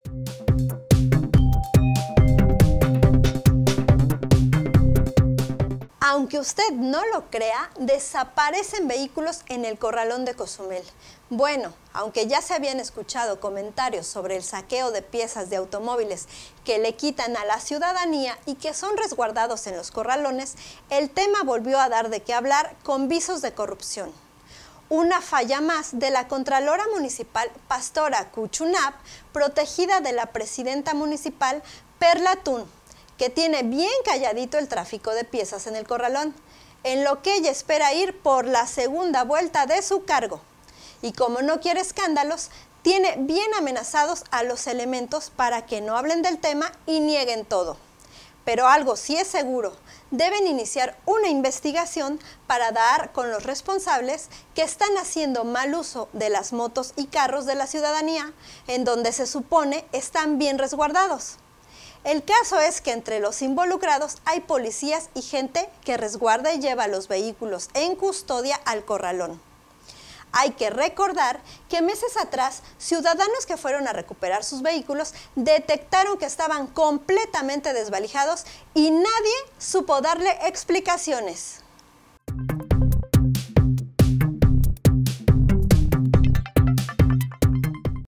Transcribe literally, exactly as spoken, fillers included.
Aunque usted no lo crea, desaparecen vehículos en el Corralón de Cozumel. Bueno, aunque ya se habían escuchado comentarios sobre el saqueo de piezas de automóviles que le quitan a la ciudadanía y que son resguardados en los corralones, el tema volvió a dar de qué hablar con visos de corrupción. Una falla más de la Contralora Municipal Pastora Cuchunap, protegida de la presidenta municipal Perla Tun, que tiene bien calladito el tráfico de piezas en el corralón, en lo que ella espera ir por la segunda vuelta de su cargo. Y como no quiere escándalos, tiene bien amenazados a los elementos para que no hablen del tema y nieguen todo. Pero algo sí es seguro, deben iniciar una investigación para dar con los responsables que están haciendo mal uso de las motos y carros de la ciudadanía, en donde se supone están bien resguardados. El caso es que entre los involucrados hay policías y gente que resguarda y lleva los vehículos en custodia al corralón. Hay que recordar que meses atrás, ciudadanos que fueron a recuperar sus vehículos detectaron que estaban completamente desvalijados y nadie supo darle explicaciones.